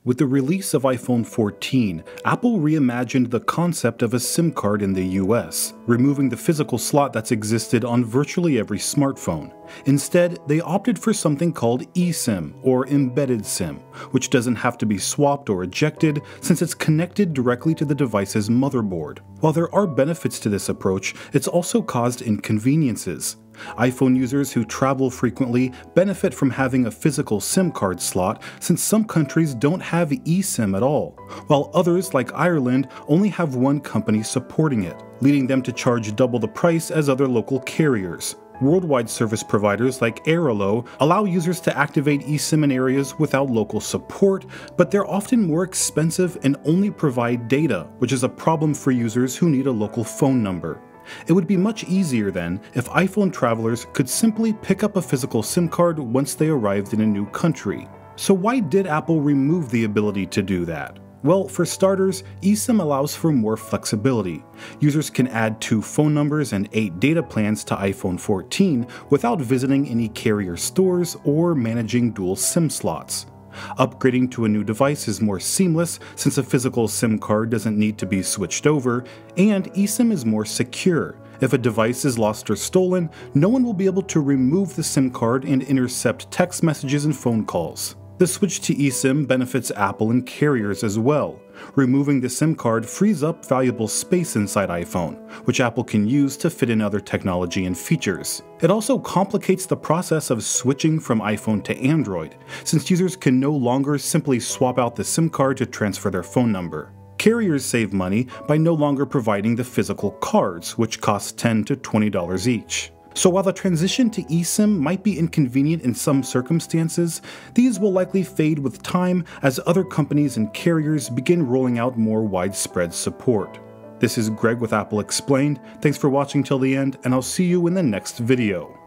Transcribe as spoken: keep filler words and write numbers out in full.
With the release of iPhone fourteen, Apple reimagined the concept of a SIM card in the U S, removing the physical slot that's existed on virtually every smartphone. Instead, they opted for something called eSIM, or embedded SIM, which doesn't have to be swapped or ejected since it's connected directly to the device's motherboard. While there are benefits to this approach, it's also caused inconveniences. iPhone users who travel frequently benefit from having a physical SIM card slot since some countries don't have eSIM at all, while others like Ireland only have one company supporting it, leading them to charge double the price as other local carriers. Worldwide service providers like Airalo allow users to activate eSIM in areas without local support, but they're often more expensive and only provide data, which is a problem for users who need a local phone number. It would be much easier then if iPhone travelers could simply pick up a physical SIM card once they arrived in a new country. So why did Apple remove the ability to do that? Well, for starters, eSIM allows for more flexibility. Users can add two phone numbers and eight data plans to iPhone fourteen without visiting any carrier stores or managing dual SIM slots. Upgrading to a new device is more seamless since a physical SIM card doesn't need to be switched over, and eSIM is more secure. If a device is lost or stolen, no one will be able to remove the SIM card and intercept text messages and phone calls. The switch to eSIM benefits Apple and carriers as well. Removing the SIM card frees up valuable space inside iPhone, which Apple can use to fit in other technology and features. It also complicates the process of switching from iPhone to Android, since users can no longer simply swap out the SIM card to transfer their phone number. Carriers save money by no longer providing the physical cards, which cost ten to twenty dollars each. So while the transition to eSIM might be inconvenient in some circumstances, these will likely fade with time as other companies and carriers begin rolling out more widespread support. This is Greg with Apple Explained. Thanks for watching till the end, and I'll see you in the next video.